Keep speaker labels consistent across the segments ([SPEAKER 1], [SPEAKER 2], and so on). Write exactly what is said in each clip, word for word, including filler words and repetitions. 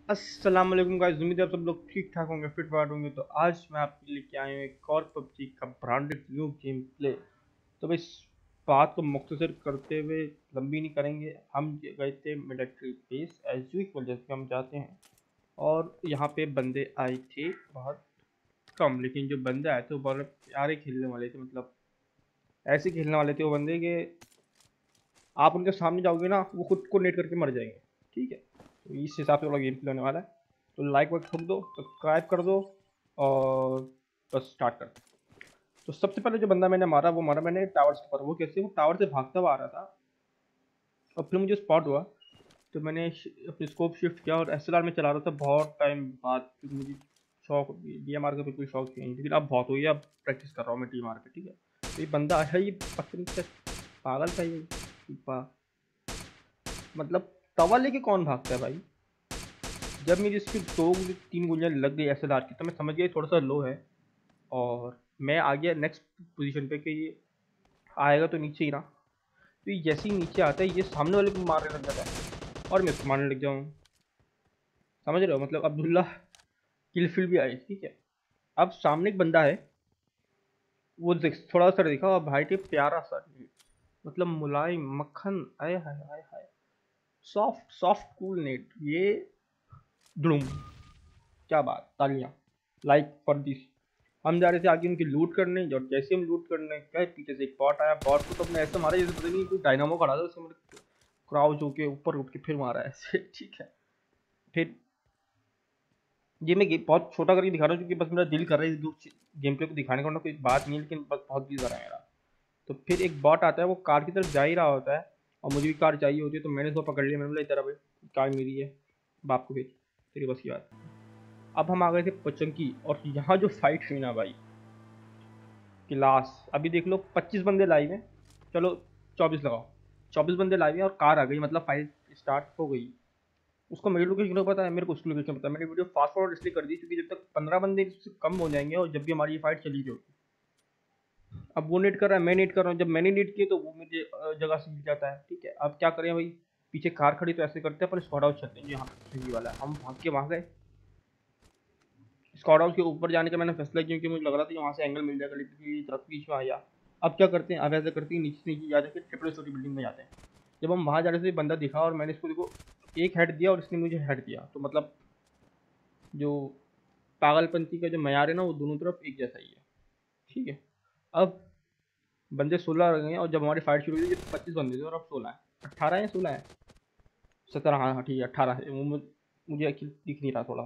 [SPEAKER 1] अस्सलाम वालेकुम गाइस, उम्मीद है आप सब लोग ठीक ठाक होंगे, फिट फाट होंगे। तो आज मैं आपके लिए लेके आया हूँ एक और पबजी का ब्रांडेड न्यू गेम प्ले। तो भाई इस बात को मुख्तसर करते हुए लंबी नहीं करेंगे। हम गए थे मिलिट्री बेस एज यूजुअल जैसे हम जाते हैं, और यहाँ पे बंदे आए थे बहुत कम, लेकिन जो बंदे आए थे वो बहुत प्यारे खेलने वाले थे। मतलब ऐसे खेलने वाले थे वो बंदे के आप उनके सामने जाओगे ना, वो खुद को नेट करके मर जाएंगे। ठीक है, तो इस हिसाब से थोड़ा गेम प्ले होने वाला है। तो लाइक वाइक ठोक दो, सब्सक्राइब कर दो, और बस स्टार्ट कर दो। तो सबसे पहले जो बंदा मैंने मारा वो मारा मैंने टावर्स के ऊपर। वो कैसे, वो टावर से भागता हुआ आ रहा था और फिर मुझे स्पॉट हुआ। तो मैंने अपनी स्कोप शिफ्ट किया और एस एल आर में चला रहा था बहुत टाइम बाद, क्योंकि मुझे शौक डी एम आर का बिल्कुल शौक नहीं, लेकिन अब बहुत हो गया, अब प्रैक्टिस कर रहा हूँ मैं डी एम आर पे। ठीक है, तो ये बंदा है, ये पता नहीं क्या पागल था ये। मतलब तवा लेके कौन भागता है भाई। जब मेरी इसकी दो तीन गोलियां लग गई एस एल आर की, तो मैं समझ गया थोड़ा सा लो है, और मैं आ गया नेक्स्ट पोजीशन पे कि ये आएगा तो नीचे ही ना। तो ये जैसे ही नीचे आता है ये सामने वाले को मारने लग जाता है और मैं उसको मारने लग जाऊँ। समझ रहे हो, मतलब अब्दुल्ला किल फिल भी आई। ठीक है, अब सामने एक बंदा है, वो देख थोड़ा सा दिखा और भाई टे प्यारा सा, मतलब मुलायम मक्खन, आए hi hi hi, soft soft cool नेट ये। धुड़ुम, क्या बात, तालियां, लाइक फॉर दिस। हम जा रहे थे आगे उनकी लूट करने, और जैसे हम लूट करने गए पीछे से एक बॉट आया। बॉट को तो हमने ऐसे मारा जैसे पता नहीं कोई डायनामो खड़ा था, उससे मैंने क्राउच होके ऊपर उठ के फिर मारा ऐसे। ठीक है, फिर ये मैं गे- बहुत छोटा करके दिखा रहा हूँ क्योंकि बस मेरा दिल कर रहा है इस गेम प्ले को दिखाने का, वरना कोई बात नहीं है, लेकिन बस बहुत दिल कर रहा है मेरा। तो फिर एक बॉट आता है, वो कार की तरफ जा ही रहा होता है, और मुझे भी कार चाहिए होती है, तो मैंने उसको पकड़ लिया। मैंने बोला इधर भाई, कार मेरी है, बाप को भेज, तेरी बस की बात। अब हम आ गए थे पचंकी, और यहाँ जो फाइट हुई ना भाई, क्लास। अभी देख लो पच्चीस बंदे लाइव हैं, चलो चौबीस लगाओ, चौबीस बंदे लाइव हैं और कार आ गई, मतलब फाइट स्टार्ट हो गई। उसको मेरी लोकेशन पता है, मेरे को उसकी लोकेशन पता है। मैंने वीडियो फास्ट फॉरवर्ड इसलिए कर दी क्योंकि जब तक पंद्रह बंदे से कम हो जाएंगे और जब भी हमारी ये फाइट चली गई होगी। अब वो नेट कर रहा है, मैं नेट कर रहा हूँ, जब मैंने नेट किया तो वो मुझे अ, जगह से मिल जाता है। ठीक है, अब क्या करें भाई, पीछे कार खड़ी, तो ऐसे करते हैं पर स्क्वाड हाउस चलते हैं, जो यहाँ पे सही वाला है। हम भाग के वहाँ गए, स्क्वाड हाउस के ऊपर जाने का मैंने फैसला किया क्योंकि मुझे लग रहा था कि वहाँ से एंगल मिल जाएगा, लेकिन तरफ बीच में आया। अब क्या करते हैं, अब ऐसा करते हैं नीचे से नीचे जा के ट्रिपल स्टोरी बिल्डिंग में जाते हैं। जब हम वहाँ जा रहे थे बंदा दिखा और मैंने इसको देखो एक हेड दिया और इसने मुझे हेड दिया, तो मतलब जो पागलपंती का जो मैयार है ना, वो दोनों तरफ एक जैसा ही है। ठीक है, अब बंदे सोलह रह गए हैं, और जब हमारी फाइट शुरू हुई थी पच्चीस बंदे थे और अब सोलह है, अट्ठारह है, सोलह है, सत्रह, हाँ हाँ ठीक है अट्ठारह है। वो मुझ- मुझे एक्चुअली दिख नहीं रहा थोड़ा,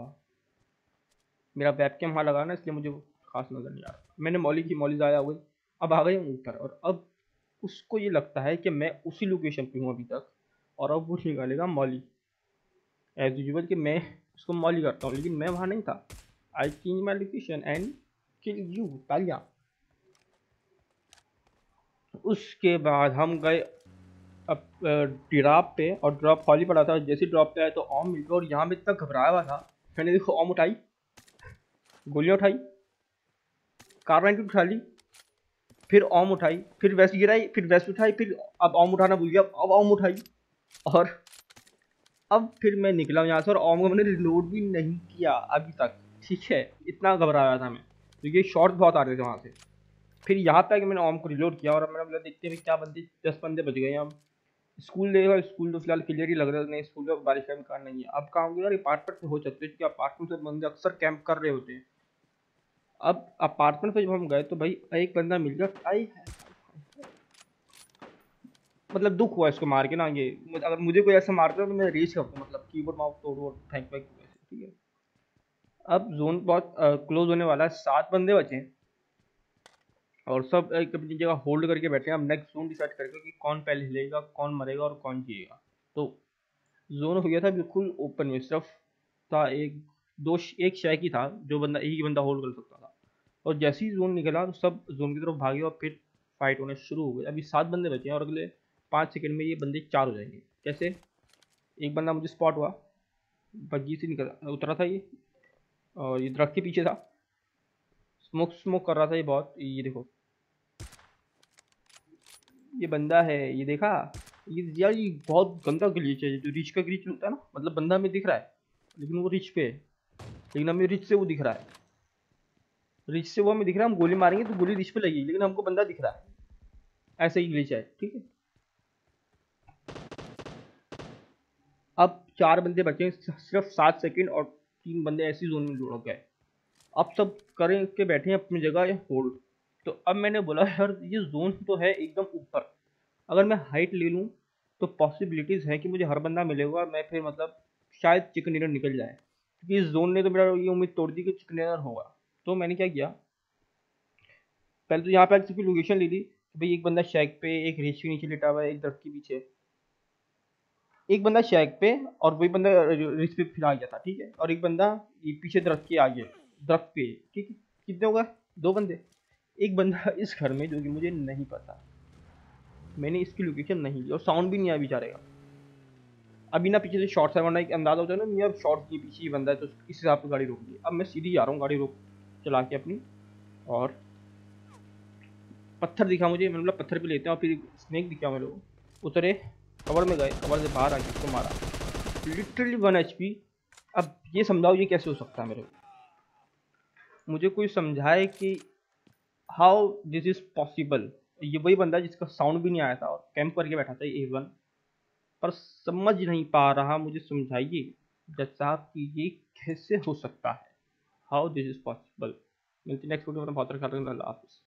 [SPEAKER 1] मेरा वेबकैम वहाँ लगा ना, इसलिए मुझे वो खास नज़र नहीं आ रहा। मैंने मौली की, मौली ज़ाया हो गई। अब आ गए हम ऊपर, और अब उसको ये लगता है कि मैं उसी लोकेशन पे हूँ अभी तक, और अब वो निकालेगा मौली एज यूजुअल कि मैं उसको मौली करता हूँ, लेकिन मैं वहाँ नहीं था। I change my location and kill you, तालियां। उसके बाद हम गए अब ड्रॉप पे, और ड्रॉप खाली पड़ा था। जैसे ड्रॉप पे आया तो ऑम मिल गया, और यहाँ में इतना घबराया हुआ था, मैंने देखो ऑम उठाई, गोलियां उठाई, कार्बाइन उठा ली, फिर ओम उठाई, फिर वेस्ट गिराई, फिर वेस्ट उठाई, फिर अब ओम उठाना भूल गया, अब ओम उठाई, और अब फिर मैं निकला यहाँ से, और ओम को मैंने रिलोड भी नहीं किया अभी तक। ठीक है, इतना घबराया था मैं, क्योंकि तो शॉर्ट बहुत आ रहे थे वहाँ से। फिर यहाँ पे आके मैंने ओम को रिलोड किया, और मैंने बोला देखते हैं क्या बंदे, दस बंदे बच गए हम। स्कूल देखा, स्कूल तो फिलहाल क्लियर ही लग रहा है, नहीं स्कूल में बारिश का इम्कान नहीं है। अब कहाँ यार, अपार्टमेंट में हो सकते हैं, क्योंकि अपार्टमेंट से बंदे अक्सर कैंप कर रहे होते हैं। अब अपार्टमेंट पे जब हम गए तो भाई एक बंदा मिल गया, आई मतलब दुख हुआ इसको मार के ना। ये अगर मुझे कोई ऐसा मारता तो मैं रेज करता, मतलब कीबोर्ड माउस तोड़ वोड़ फेंक फेंक वैसे। ठीक है, अब जोन बहुत क्लोज होने वाला है, सात बंदे बचे हैं, और सब एक अपनी जगह होल्ड करके बैठे हैं। अब नेक्स्ट जोन डिसाइड करेगा कि कौन पहले हिलेगा, कौन मरेगा और कौन जिएगा। तो जोन हो गया था बिल्कुल ओपन में, सिर्फ था एक दो, एक शेक ही था जो बंदा, एक ही बंदा होल्ड कर सकता था। और जैसे ही जोन निकला तो सब जोन की तरफ भागे, और फिर फाइट होने शुरू हो गई। अभी सात बंदे बचे हैं, और अगले पाँच सेकंड में ये बंदे चार हो जाएंगे। कैसे, एक बंदा मुझे स्पॉट हुआ, बग्गी से निकल उतरा था ये, और ये दरख्त के पीछे था, स्मोक स्मोक कर रहा था ये बहुत। ये देखो, ये बंदा है, ये देखा, ये यार ये बहुत गंदा ग्लिच है, जो रीच का ग्लिच होता है ना, मतलब बंदा हमें दिख रहा है, लेकिन वो रिच पे है, लेकिन हमें रिच से वो दिख रहा है, रिच से वो हमें दिख रहा है, हम गोली मारेंगे तो गोली रिच पे लगेगी, लेकिन हमको बंदा दिख रहा है। ऐसे ही ग्लिच है, ठीक है। अब चार बंदे बचे हैं, सिर्फ सात सेकंड, और तीन बंदे ऐसी जोन में जुड़ गए। अब सब करें के बैठे हैं अपनी जगह या होल्ड। तो अब मैंने बोला यार ये जोन तो है एकदम ऊपर, अगर मैं हाइट ले लूँ तो पॉसिबिलिटीज़ है कि मुझे हर बंदा मिलेगा, और मैं फिर मतलब शायद चिकन डिनर निकल जाए, क्योंकि इस जोन ने तो मेरा ये उम्मीद तोड़ दी कि चिकन डिनर होगा। तो मैंने क्या किया, पहले तो यहाँ पे किसी की लोकेशन ली थी कि भाई एक बंदा शैक पे, एक रेस के नीचे लेटा हुआ है, एक दरख्त के पीछे, एक बंदा शैक पे और वही बंदा रेस पे फिर आ गया था, ठीक है, और एक बंदा ये पीछे दरख्त के आगे, दरख्त पे, ठीक है। कितने हो गए, दो बंदे। एक बंदा इस घर में जो कि मुझे नहीं पता, मैंने इसकी लोकेशन नहीं ली और साउंड भी नहीं आया बेचारे का। अभी ना पीछे से शॉर्ट सर्कट एक अंदाजा होता है ना, नहीं अब शॉर्ट के पीछे ही बंदा है तो इस हिसाब से गाड़ी रोक ली। अब मैं सीधी जा रहा हूँ गाड़ी रोक चला के अपनी, और पत्थर दिखा मुझे, मैंने बोला पत्थर पे लेते हैं, और फिर स्नेक दिखा मेरे को, उतरे, कवर में गए, कवर से बाहर आके उसको मारा, लिटरली वन एच पी। अब ये समझाओ ये कैसे हो सकता है मेरे को, मुझे कोई समझाए कि हाउ दिस इज पॉसिबल। ये वही बंदा जिसका साउंड भी नहीं आया था और कैंप करके बैठा था ए वन, पर समझ नहीं पा रहा, मुझे समझाइए जज साहब कि ये कैसे हो सकता है, हाउ दिस इज पॉसिबल। मिलती नेक्स्ट वीडियो में, बहुत ख्याल रखना, अल्लाह हाफिज़।